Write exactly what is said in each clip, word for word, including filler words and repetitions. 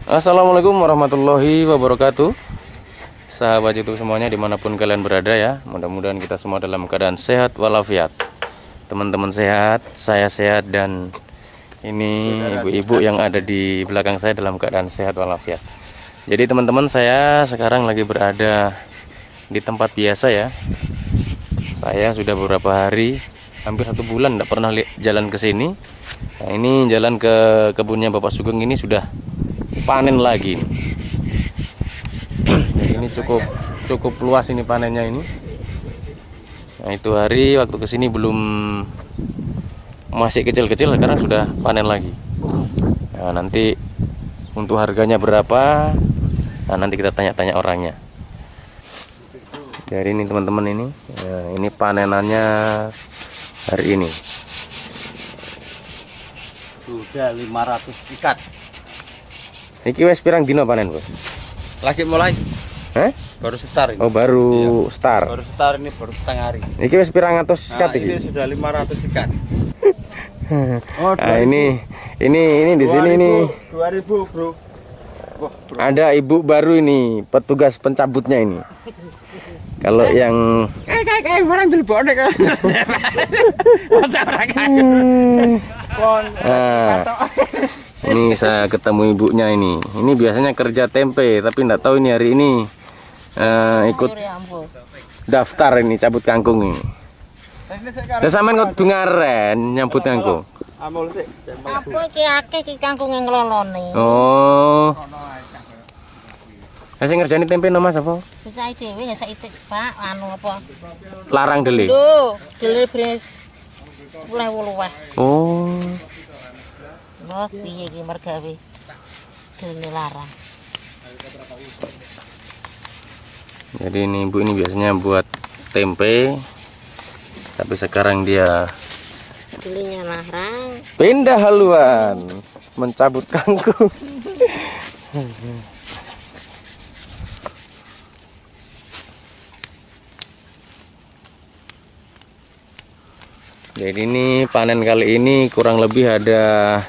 Assalamualaikum warahmatullahi wabarakatuh. Sahabat YouTube semuanya dimanapun kalian berada ya, mudah-mudahan kita semua dalam keadaan sehat walafiat. Teman-teman sehat, saya sehat, dan ini ibu-ibu yang ada di belakang saya dalam keadaan sehat walafiat. Jadi teman-teman, saya sekarang lagi berada di tempat biasa ya. Saya sudah beberapa hari, hampir satu bulan tidak pernah jalan ke sini. Nah, ini jalan ke kebunnya Bapak Sugeng ini sudah panen lagi. Jadi ini cukup cukup luas ini panennya ini. Nah, itu hari waktu kesini belum, masih kecil-kecil, sekarang sudah panen lagi. Nah, nanti untuk harganya berapa? Nah, nanti kita tanya-tanya orangnya. Jadi ini teman-teman ini, ya, ini panenannya hari ini. Sudah lima ratus ikat. Iki wes pirang dino panen, Bos? Lagi mulai. Hah? Baru start ini. Oh, baru iya. start. Baru start ini baru setengah hari. Iki wes pirang atus ikat Nah, iki? ini sudah lima ratus ikat. Oh, nah, ini ini ini di sini nih. dua ribu, Bro. Wah, bro. Ada ibu baru ini, petugas pencabutnya ini. Kalau yang kayak kayak kayak barang dilebokne kan. Masa ora kayak. Nah, ini saya ketemu ibunya ini. Ini biasanya kerja tempe, tapi enggak tahu ini hari ini uh, ikut daftar ini cabut kangkung ini. Terus sampean kok dungaren nyambut kangkung? Apa iki akeh iki kangkung yang ngelolone. Oh. Lah sing ngerjani tempe no Mas apa? Bisa dhewe ya saiki Pak, anu apa? Larang dele. Lho, dele bres sepuluh ewu luwih. Oh. Wah, piye iki mergawe? Dele larang. Jadi ini ibu ini biasanya buat tempe, tapi sekarang dia Delenya larang. pindah haluan mencabut kangkung. Jadi ini panen kali ini kurang lebih ada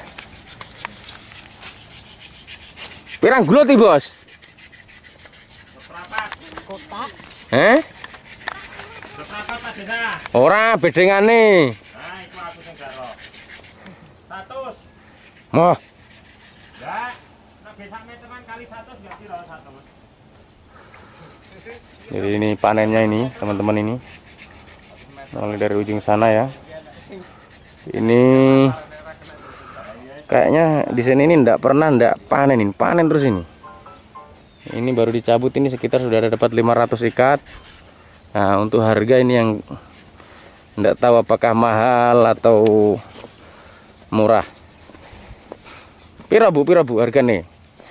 pirang gulot nih, Bos? Kotak. Eh? Ora bedengane. Moh. Jadi ini panennya ini, teman-teman ini. Mulai dari ujung sana ya. Ini kayaknya di sini ini enggak pernah enggak panen ini, panen terus ini. Ini baru dicabut ini sekitar sudah ada dapat lima ratus ikat. Nah, untuk harga ini yang enggak tahu apakah mahal atau murah. Pira Bu, pira Bu hargane?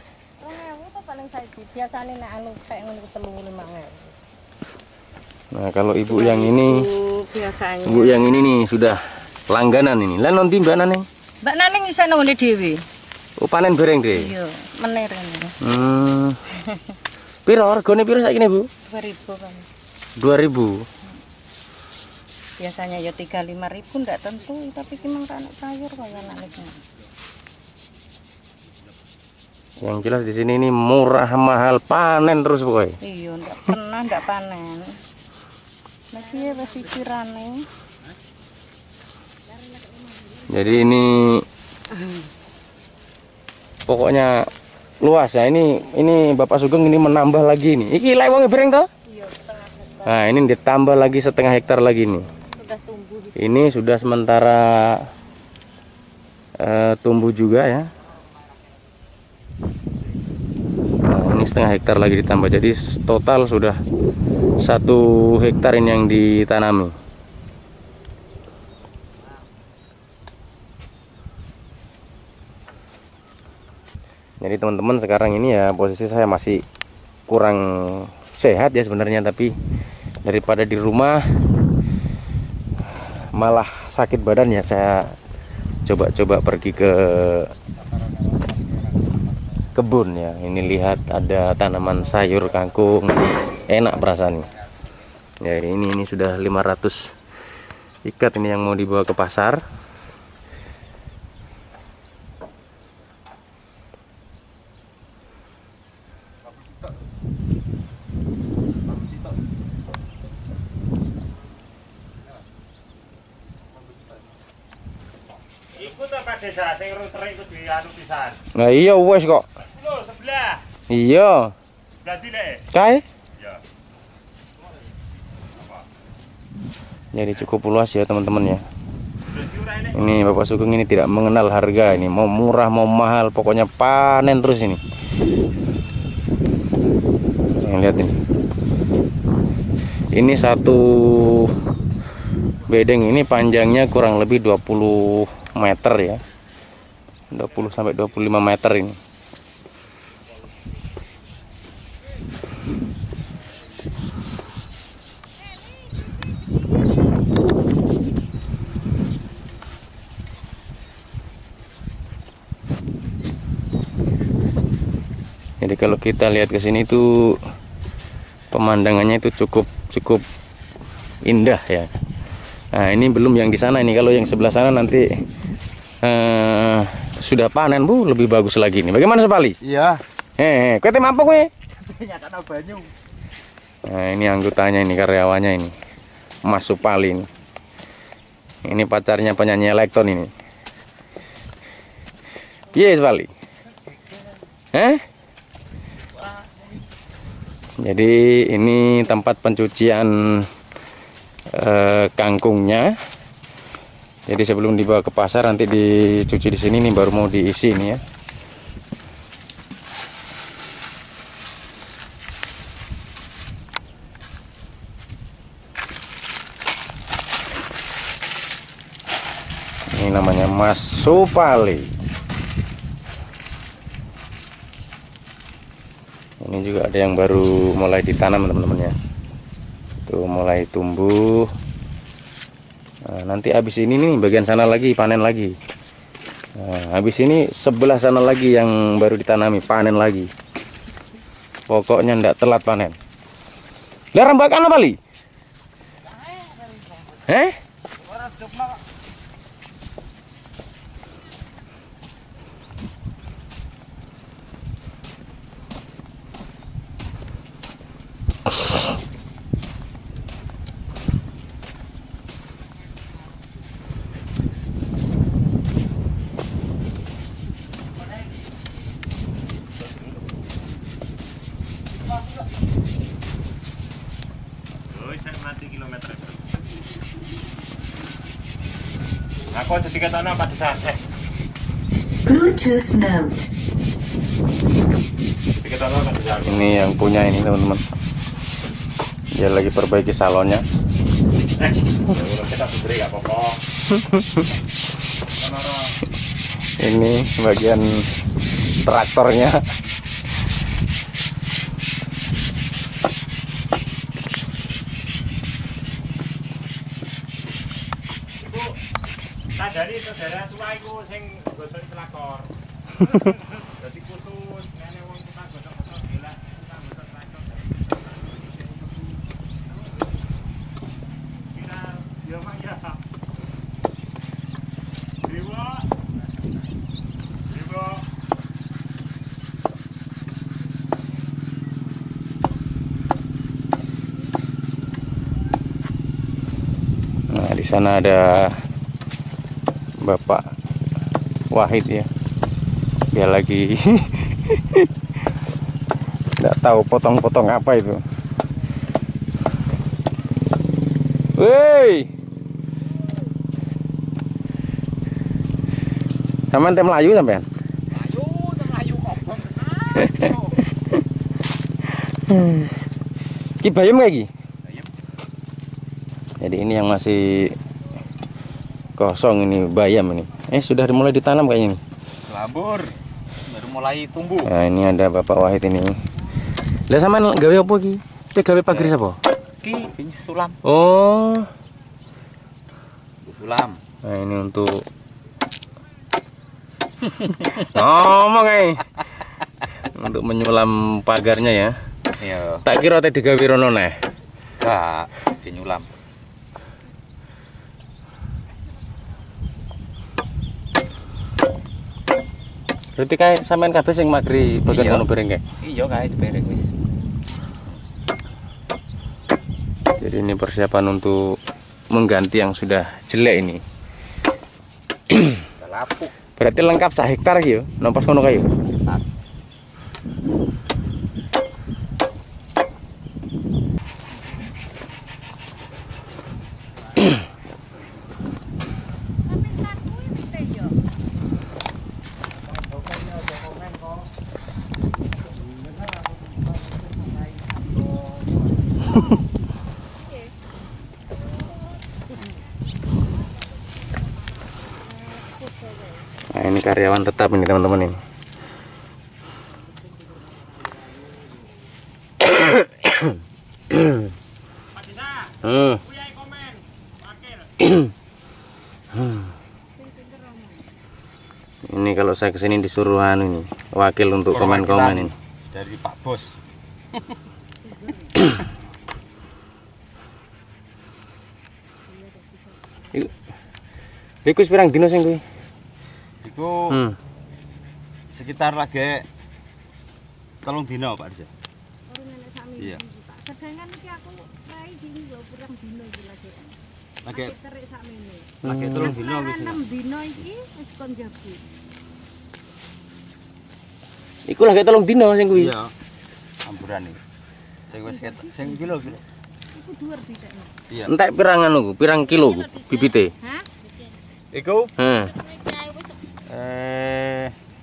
Biasane nek anu kayak ngono telu lima ewu. Nah, kalau ibu yang ini, biasanya. ibu yang ini nih sudah langganan ini. Lah nanti Mbak Naneng? Mbak Naneng iso nang dhewe. Oh, panen bareng deh. Iya, menir ini. Hmm. Piro regane piro saiki Bu? dua ribu kan. dua ribu. Biasanya ya tiga puluh lima ribu enggak tentu, tapi ki mung anak sayur kaya anak iki. Yang jelas di sini ini murah mahal panen terus pokoknya. Iya, enggak pernah enggak panen. Lah piye wis ikirane? Jadi ini pokoknya luas ya. Ini ini Bapak Sugeng ini menambah lagi nih. Iki lek wong bereng to? Iya, setengah hektar. Nah, ini ditambah lagi setengah hektar lagi nih. Sudah tumbuh. Ini sudah sementara uh, tumbuh juga ya. Nah, ini setengah hektar lagi ditambah. Jadi total sudah satu hektar ini yang ditanami. Jadi teman-teman, sekarang ini ya posisi saya masih kurang sehat ya sebenarnya, tapi daripada di rumah malah sakit badan ya, saya coba-coba pergi ke kebun ya. Ini lihat ada tanaman sayur kangkung, enak perasaannya. Ya, ini ini sudah lima ratus ikat ini yang mau dibawa ke pasar. Iku ta Pak Desa sing terik iku dianu pisan. Nah iya wes kok. Lho sebelah. Iya. Berarti lek. Kae. Ya. Jadi cukup luas ya teman-teman ya. Ini Bapak Sugeng ini tidak mengenal harga, ini mau murah mau mahal pokoknya panen terus ini. Yang lihat ini. Ini satu bedeng ini panjangnya kurang lebih dua puluh meter ya. dua puluh sampai dua puluh lima meter ini. Jadi kalau kita lihat ke sini itu pemandangannya itu cukup cukup indah ya. Nah ini belum yang di sana ini, kalau yang sebelah sana nanti eh, sudah panen bu, lebih bagus lagi nih. Bagaimana Sepali? Iya. Eh, kowe tem apa kowe? Nyatane banyu. Nah ini anggotanya ini, karyawannya ini, Mas Supali ini. Ini pacarnya penyanyi elektron ini. Iya Sepali. Eh? Jadi ini tempat pencucian eh, kangkungnya. Jadi sebelum dibawa ke pasar nanti dicuci di sini nih, baru mau diisi ini ya. Ini namanya Mas Supali. Ini juga ada yang baru mulai ditanam teman-teman ya. Tuh mulai tumbuh. Nah, nanti habis ini nih bagian sana lagi panen lagi. Nah, habis ini sebelah sana lagi yang baru ditanami panen lagi. Pokoknya ndak telat panen. Lah rembakan apa li? Eh? Kilometer. Aku ada tiga tahun apa di sana? Bluetooth mode. Tiga tahun apa di sana? Ini yang punya ini teman-teman. Dia lagi perbaiki salonnya. Eh, kita beri gak apa-apa. Ini bagian traktornya. Dari saudara tua itu sing gosok traktor. Jadi khusus nenek wong kita gosok-gosok gila, kita gosok traktor. Kita yo mang ya. Dewa. Dewa. Nah, di sana ada Bapak Wahid ya, dia lagi nggak tahu potong-potong apa itu. Woi, sampean tem Melayu sampean? Melayu, Melayu kobong. Ki bayam kayak gini. Jadi ini yang masih kosong ini bayam ini. Eh sudah mulai ditanam kayaknya ini. Labur. Baru mulai tumbuh. Nah ini ada Bapak Wahid ini. Lah sampean gawe apa ki? Ki gawe pagri sapa? Ki bin sulam. Oh. Sulam. Nah ini untuk ngomong eh. Untuk menyulam pagarnya ya. Iya. Tak kira tadi digawe rono neh. Enggak, dinyulam. Berarti kayak sampean kabeh sing magri bagian Iya. kono bareng kae. Iya kae diberek wis. Jadi ini persiapan untuk mengganti yang sudah jelek ini. Lapuk. Berarti lengkap sak hektar iki yo, nompas kono kae yo. Nah, ini karyawan tetap ini teman-teman ini. Pak Disa, Hmm. punya komen. Wakil. Ini kalau saya kesini disuruh anu ini wakil untuk komen-komen ini. Dari Pak Bos. Iku wis pirang dino sing kuwi? Iku Hmm. sekitar lagi telung dino Pak Desa. Iya. Sedangkan iki aku rai dini lho kurang dino iki lagi. Lagi Terik sakmene. lagi telung dino wis. enam dino iki wis kon jabu. Iku lagi telung dino sing kuwi. Iya. Amburan iki. Sing wis ket sing kilo kilo. Iku dhuwur dicekno. Iya. Entek pirang anu, pirang kilo ku bibite? Hah? Iku Heeh. eh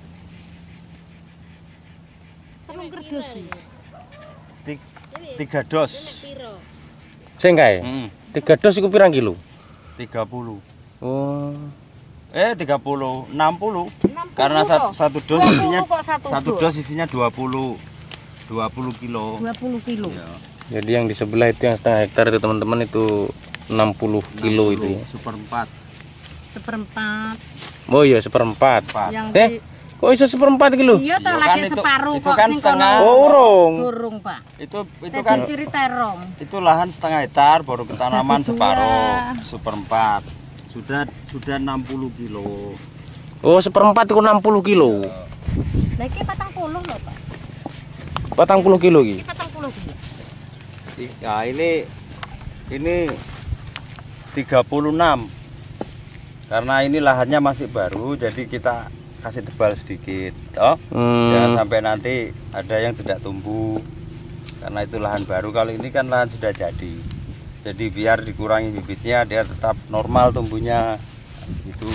Telung kerdus iki. ti- tiga dos. Sing kae. Heeh. Tiga dos iku pirang kilo? tiga puluh. Oh. Eh tiga puluh, enam puluh. enam puluh Karena satu, kok. satu dos dua puluh isinya kok satu satu dos. dos isinya dua puluh. dua puluh kilo. dua puluh kilo. Iya. Jadi yang di sebelah itu yang setengah hektar itu teman-teman itu enam puluh kilo itu ya. Seperempat. Seperempat. Oh iya seperempat. Empat. Yang Eh, di kok iso seperempat kilo? iya ta Iya lagi kan itu- separuh itu kok kan sing setengah. kono. Oh urung. Durung, Pak. Itu itu Tadi kan ciri terong. itu lahan setengah hektar baru ketanaman Dua. separuh, seperempat. Sudah sudah enam puluh kilo. Oh seperempat itu enam puluh kilo. Lah iki patang puluh lho, Pak. Patang puluh kilo iki. Iki patang puluh kilo. Nah, ini ini tiga puluh enam. Karena ini lahannya masih baru jadi kita kasih tebal sedikit, toh. Hmm. Jangan sampai nanti ada yang tidak tumbuh. Karena itu lahan baru, kalau ini kan lahan sudah jadi. Jadi biar dikurangi bibitnya dia tetap normal tumbuhnya. Itu.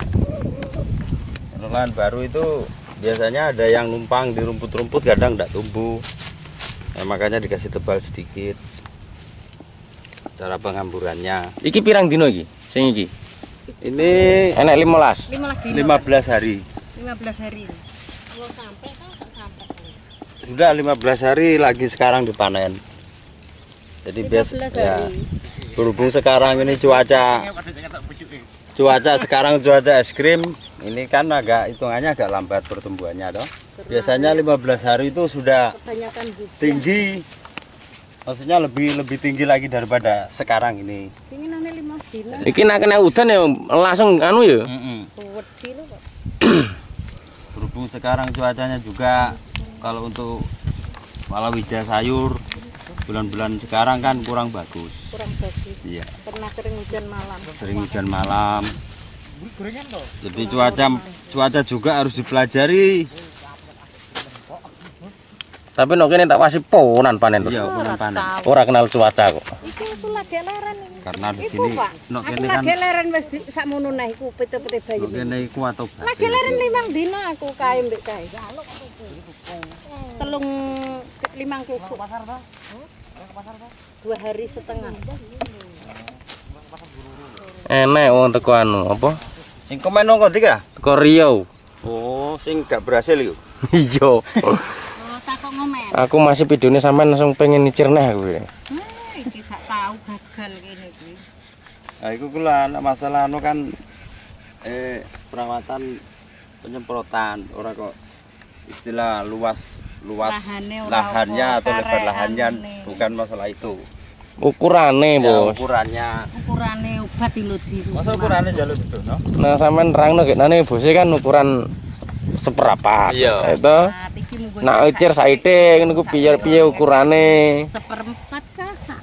Kalau lahan baru itu biasanya ada yang numpang di rumput-rumput kadang tidak tumbuh. Nah, makanya dikasih tebal sedikit. Cara pengamburannya. Iki pirang dino iki? Sing iki. Ini Enek lima belas. lima belas dino. lima belas hari. lima belas hari. Sudah lima belas hari lagi sekarang dipanen. Jadi biasa lima belas ya. hari. Berhubung sekarang ini cuaca cuaca sekarang cuaca es krim, ini kan agak hitungannya agak lambat pertumbuhannya toh. Biasanya lima belas hari itu sudah Kebanyakan hujan. tinggi. Maksudnya lebih lebih tinggi lagi daripada sekarang ini. Ini nane lima belas dino. Iki nek kena udan ya langsung anu ya. Wedi lho kok. Berhubung sekarang cuacanya juga kalau untuk palawija sayur bulan-bulan sekarang kan kurang bagus. Kurang bagus. Iya, Pernah sering hujan malam. sering hujan malam. Jadi cuaca cuaca juga harus dipelajari. Tapi nek kene tak wasi ponan panen tuh. Iya, bulan panen. Ora kenal cuaca kok. Iki aku lagi leren iki. Karena di Iku, sini Pak. nok Aku kene kan lagi leren wis di- sakmono nah iku pete-pete bayi. nok kene iku atau Lagi leren limang dino aku kae mbek kae. Telung limang tusuk. Dua hari setengah. Enek wong teko anu apa? sing komen nang kondi ka? Teko Riau. Oh, sing gak berhasil iku. Iya. Oh, takok ngomen. Aku masih videonya sampean langsung pengen nyicir neh aku. Hmm, iki gak tahu gagal kene iki. Nah, iku kula anak masalah anu kan eh perawatan penyemprotan ora kok istilah luas luas Lahane ora lahannya apa, atau lebar karekan lahannya ngene. bukan masalah itu. Ukurane, Ya, Bos. ukurannya. Ukurane obat ilodi. Masa ukurannya jalur itu, no? Nah, sampean nerangno gek nane bose kan ukuran seperempat. Iya. Itu. Nah, iki munggo Nak ucir saithik ngono ku piye-piye ukurane. seperempat kasak.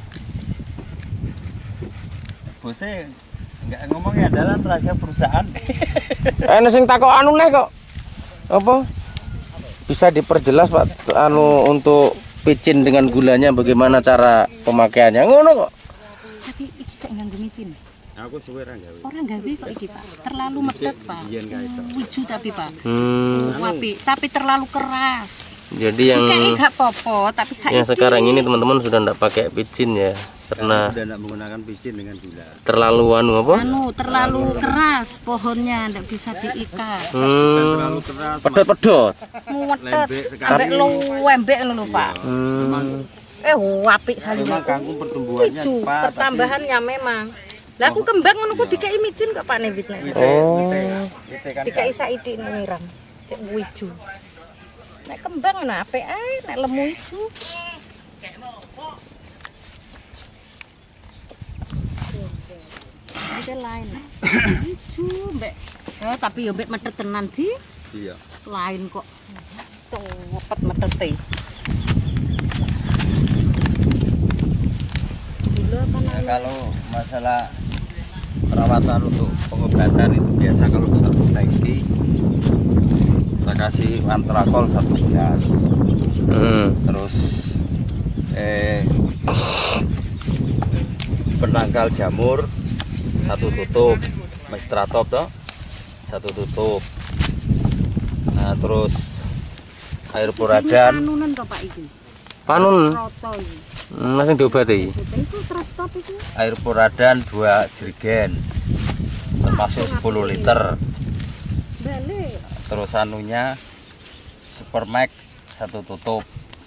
Bose enggak ngomongnya adalah rahasia perusahaan. Eh sing takok anu neh kok. Apa? Bisa diperjelas Pak anu untuk picin dengan gulanya bagaimana cara pemakaiannya. Ngono kok. Tapi iki sik nganggo micin. Aku suwe ra gawe. Orang gawe kok iki, Pak. Terlalu medhot, Pak. Biyen kae to. Wiju tapi, Pak. Hmm, Oh, api, tapi terlalu keras. jadi yang Kayak gak popo, tapi saya yang sekarang ini teman-teman sudah enggak pakai picin ya. Karena Udah enggak menggunakan picin dengan gula. terlalu anu apa? anu terlalu keras pohonnya, ndak bisa diikat. Hmm, Terlalu keras. pedot-pedot. Muwetet, Lembek sekali. ambek lembek ngono lho, Pak. Hmm. Eh, apik sayur. Memang kangkung pertumbuhannya Wiju, cepat. pertambahannya memang. Lah aku kembang ngono ku dikai micin kok Pak Newitnya. Oh. Itu kan Dikai saiki nyiram. Cek wiju. Nek kembang ngono apik ae, nek lemu wiju. Iki lain. Wiju mbek. Ya tapi yo mbek metet tenan di iya. lain kok. Cepet metete. Gila apa Ya, kalau masalah perawatan untuk pengobatan itu biasa kalau satu tangki saya kasih antrakol satu gelas, Hmm. terus eh penangkal jamur satu tutup, mestratop toh satu tutup, nah terus air puradan panunan kok Pak iki. Panun Roto iki. hmm, langsung diobati. Itu terus top iki. air puradan dua jerigen termasuk sepuluh liter, Balik. terus anunya Supermax satu tutup,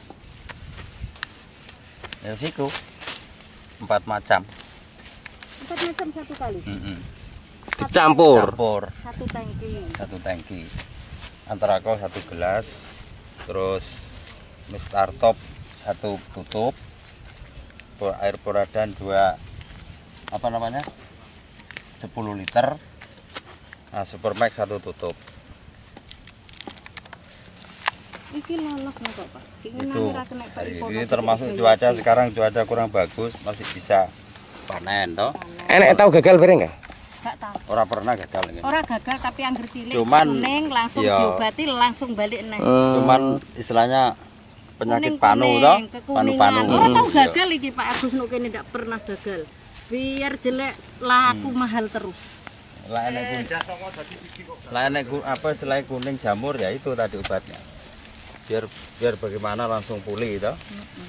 ya siku empat macam. Empat macam satu kali. Mm-mm. Dicampur. Campur Satu tangki. satu tangki, antrakol satu gelas, terus Mister Top satu tutup, pu- air puradan dua apa namanya sepuluh liter, nah Supermax satu tutup. Iki lolos nih kok Pak. Iki Itu nang ra kena hari peri-peri ini kok termasuk iki cuaca iki. sekarang cuaca kurang bagus, masih bisa panen toh. Enek tahu gagal bareng enggak? Gak tahu. Orang pernah gagal ini. Ora gagal tapi angger cilik Cuman, kuning langsung iya. diobati langsung balik neh. Hmm. Cuman istilahnya penyakit panu Kuning-kuning, toh, kekuningan. panu-panu. Ora tahu Iya. gagal iki Pak Agus nuk kene ndak pernah gagal. Biar jelek laku mahal terus. Lah enek kuning. Lah enek ku- apa selain kuning jamur ya itu tadi obatnya. Biar biar bagaimana langsung pulih toh.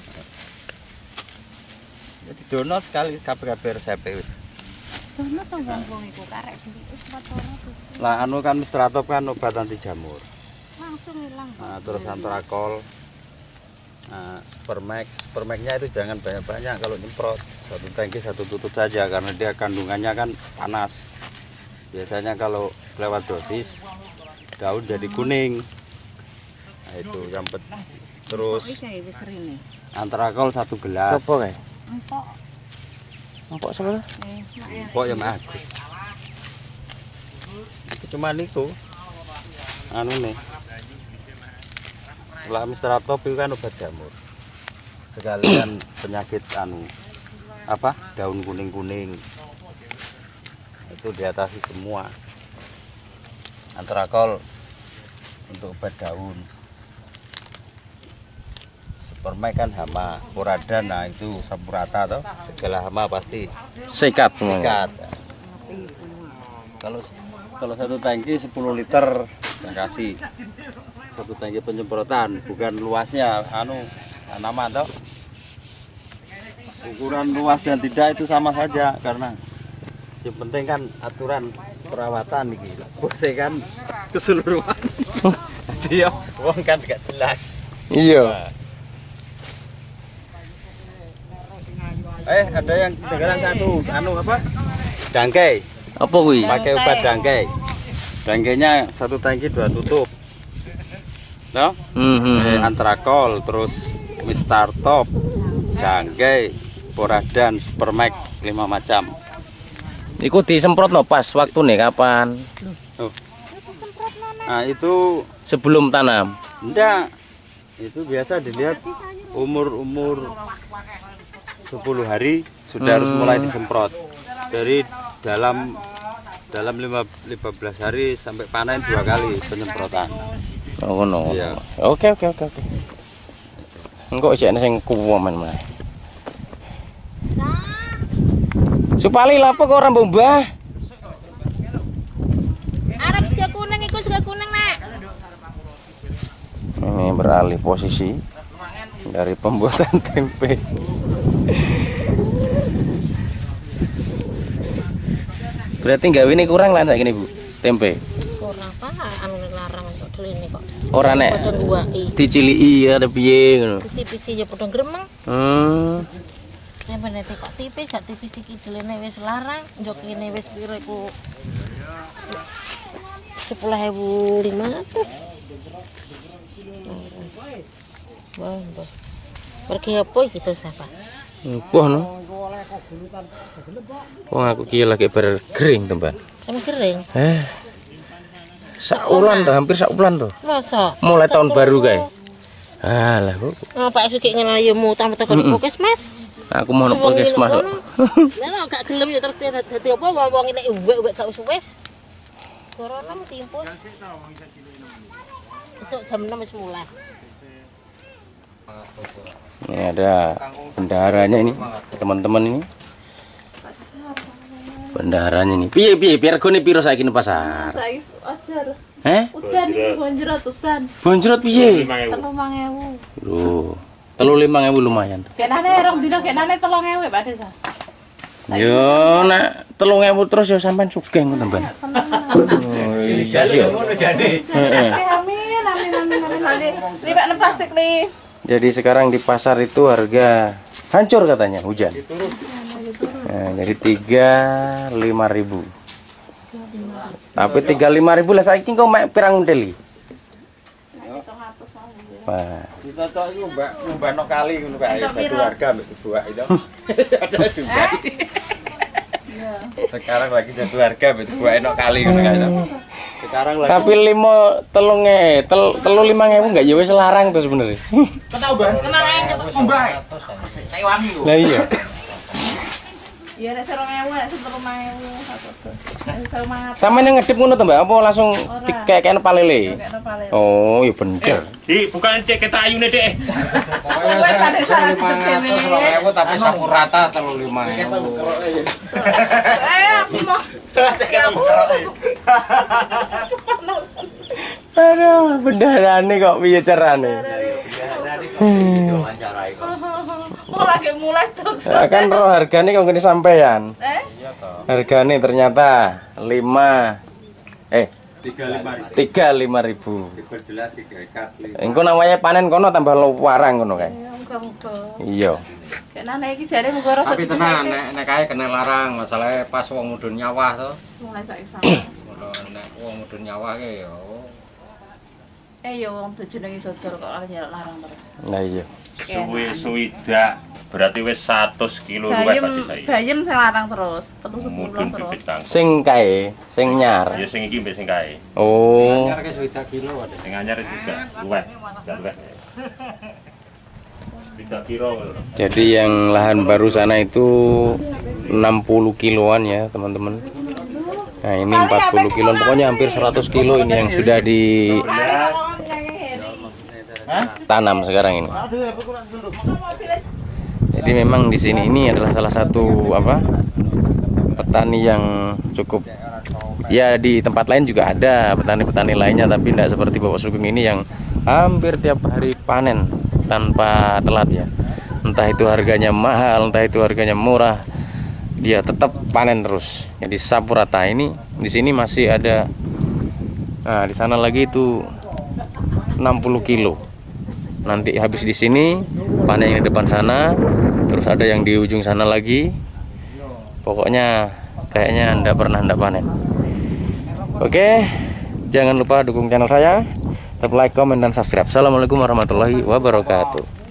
Jadi dono sekali kabeh-kabeh resep wis. Dono to wong-wong iku karek beli wis watone tuh. Lah anu kan Mistratop kan obat anti jamur. Langsung hilang. Nah, terus antrakol. Nah, Supermax, Supermaxnya itu jangan banyak-banyak kalau nyemprot. Satu tangki satu tutup saja karena dia kandungannya kan panas. Biasanya kalau lewat dosis daun jadi kuning. Nah, itu yang pet. Terus Iki wis rene. antrakol satu gelas. Sopo kae? Empok. Empok sapa? Eh, mak ya. Kok ya bagus. Itu cuma itu. Anu nih. Lah Mistratop itu kan obat jamur. Sekalian penyakit anu apa? Daun kuning-kuning. Itu diatasi semua. Antrakol untuk obat daun. Supermax kan hama, puradan nah itu sampurata toh. Segala hama pasti Sikat semuanya. sikat. Kalau kalau satu tangki sepuluh liter saya kasih satu tangki penyemprotan, bukan luasnya anu tanaman toh. Ukuran luas dan tidak itu sama saja karena yang penting kan aturan perawatan iki. Bose kan keseluruhan. Dia wong kan gak jelas. Iya. Eh ada yang kedengaran satu anu apa? Dangkai. Apa kuwi? Pakai obat dangkai. Dangkainya satu tangki dua tutup. No? Hmm, hmm, Eh, hmm. antrakol, terus Mister Top, dangkai, puradan, Supermax lima macam. Iku disemprotno pas waktune kapan? Oh. Nah itu sebelum tanam? Enggak. Itu biasa dilihat umur-umur sepuluh hari sudah harus mulai disemprot. Dari dalam dalam lima belas hari sampai panen dua kali penyemprotan. Oh no. Iya. Oke oke oke oke. Engko isih ana sing kuwomen mah. Supali lapo kok ora mbah? Arep sega kuning iku sega kuning, Nek. Ini beralih posisi dari pembuatan tempe. Berarti nggak ini kurang lah gini Bu, tempe. Kurang apa? Anu larang kok delene kok. Ora nek Padha nguwaki. diciliki ya ada piye ngono. Tipis ya padha gremeng. Hmm. Tempe nek kok tipis, gak tipis iki delene wis larang, njok kene wis piro iku sepuluh ribu lima ratus. Wah, mbah. Pergi apa iki terus apa? Wah no. Wong aku ki lagi bergering tempat. Sama kering. Eh. Saulan tuh, hampir saulan tuh. Masa? Mulai tahun baru kayak. Alah, Bu. Oh, Pak Suki ngene ayo mutang tekan puskesmas. Aku mau nang puskesmas. Lah gak gelem ya terus dadi apa wong nek uwek-uwek gak wis. Corona timpun. Besok jam enam wis mulai. Ini ada bendaharanya ini, teman-teman ini. Bendaharanya ini. Piye piye biar gone piro saiki nang pasar? Saiki ajar. Heh? Udan iki bonjrot udan. Bonjrot piye? tiga lima ribu. Loh, telu lima ewu lumayan tuh. Kenane rong dina kenane tiga ribu Pak Desa. Yo nak telung ewu terus yo sampean sugih ngono Mbak. Oh, iya sih. Heeh. Amin amin amin amin nanti lipat nang plastik li. Jadi sekarang di pasar itu harga hancur katanya hujan. Nah, jadi tiga puluh lima ribu. Tapi tiga puluh lima ribu lah saiki kok mek pirang untel iki? Wah. Kita tok iku Mbak, mbano kali ngono kae satu harga mbek buak itu. Ada juga. Sekarang lagi satu harga mbek buak enok kali ngono kae. Sekarang lagi. Tapi lima telung e, tel, telu lima ewu enggak ya wis larang tuh sebenarnya. Kenal Mbah, kenal ae Mbah. Saya wangi lho. Lah iya. Ya nek serong ewu nek sepuluh ribu satu tuh. Semangat. Sampeyan yang ngedip ngono to Mbak, apa langsung kayak palele? Kayak pale. Oh, ya bener. Di, bukan cek kita ayune Dek. Kowe Pak Desa ewu tapi sapu rata telu lima ewu. Eh, aku mau Aduh, bendarane kok piye carane? mau lagi mulai tuh. Kan roh hargane kok ngene sampean. Eh? Hargane ternyata lima eh tiga puluh lima ribu. Diperjelas tiga ikat. Engko namanya panen kono tambah warang ngono kae. Ya muga-muga. Iya. Kenane iki jare muga ora Tapi tenan nek nek kae kena larang, masalahe pas wong mudhun nyawah to. mulai saiki sama. Ngono nek wong mudhun nyawah ke ya. Eh ya wong jenenge dodor kok ora larang terus. Nah iya. Suwi suwidak berarti wis seratus kilo luwih Bayem berarti saya. bayem sing larang terus, terus sepuluh Mudun terus. bibit kang. Sing kae, sing nyar. Ya sing iki mbek sing kae. Oh. Nyar ke swidak kilo ada. Sing anyar juga luwih, gak luwih. tiga kilo. Jadi yang lahan baru sana itu enam puluh kiloan ya, teman-teman. Nah, ini empat puluh kiloan, pokoknya hampir seratus kilo ini yang sudah ditanam sekarang ini. Jadi memang di sini ini adalah salah satu apa? Petani yang cukup, ya di tempat lain juga ada petani-petani lainnya, tapi tidak seperti Bapak Sugeng ini yang hampir tiap hari panen tanpa telat ya. Entah itu harganya mahal, entah itu harganya murah, dia tetap panen terus. Jadi sapu rata ini di sini masih ada, nah di sana lagi itu enam puluh kilo. Nanti habis di sini panen yang di depan sana, terus ada yang di ujung sana lagi. Pokoknya kayaknya Anda pernah Anda panen. Oke, jangan lupa dukung channel saya, tetap like, comment, dan subscribe. Assalamualaikum warahmatullahi wabarakatuh.